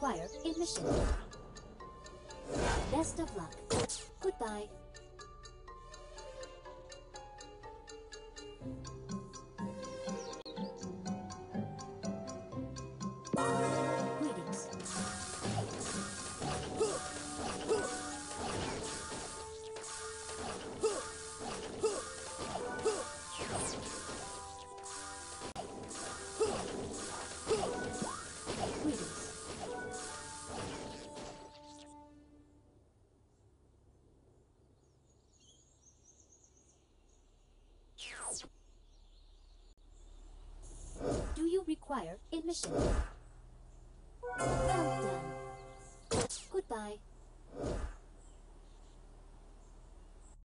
require admission. Best of luck. Goodbye. Greetings. Greetings. Do you require admission? Well done. Goodbye.